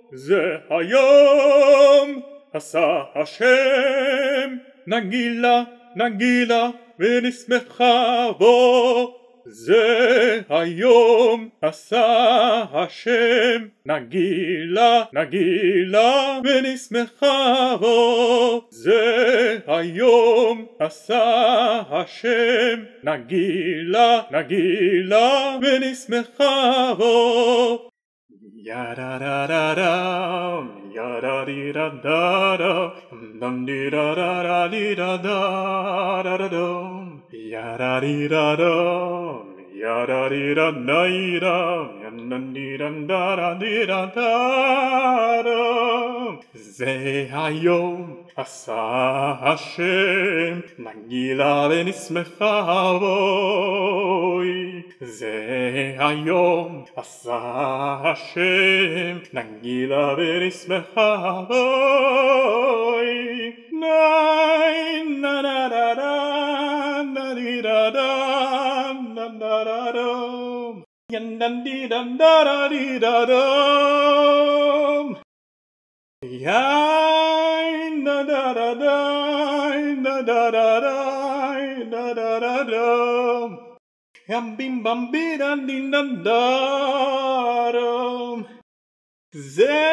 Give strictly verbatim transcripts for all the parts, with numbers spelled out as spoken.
זה היום עשה השם, נגילה, נגילה ונשמחה בו. זה היום עשה השם, נגילה, נגילה ונשמחה בו. זה היום עשה השם, נגילה, נגילה ונשמחה בו. Ya-da-da-da-dum, ya-da-dee-da-da-dum, dum-dee-da-da-da-dee-da-da-da-da-dum, ya-da-dee-da-dum, ya-da-dee-da-da-dum, ya-da-dee-da-da-da-dee-da-da-dum. זה היום עשה השם, נגילה ונשמחה בו. זה היום עשה השם, נגילה ונשמחה בו. ניי נה נה נה נה די דה דה דה דה דה דום, ין דה די דה דה דה די דה דום, ין דה דה דה דה דה דה דה דה דה דום. Yam bim bam bidan din dan darum. זה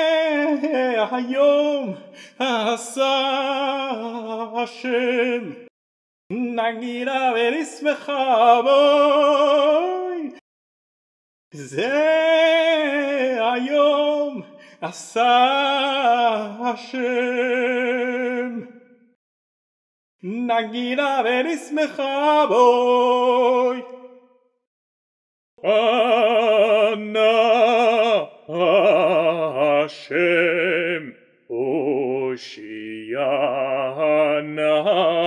היום עשה השם, נגילה ונשמחה בו. זה היום עשה השם, נגילה ונשמחה בו. אנא השם הושיענה,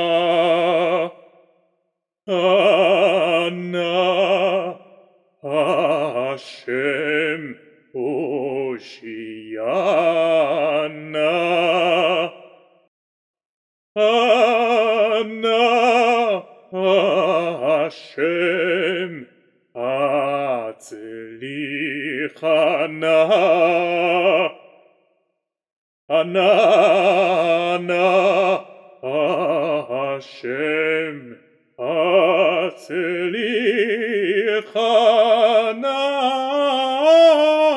אנא השם הושיענה, אנא השם הצליחנה, אנא השם הצליחנה.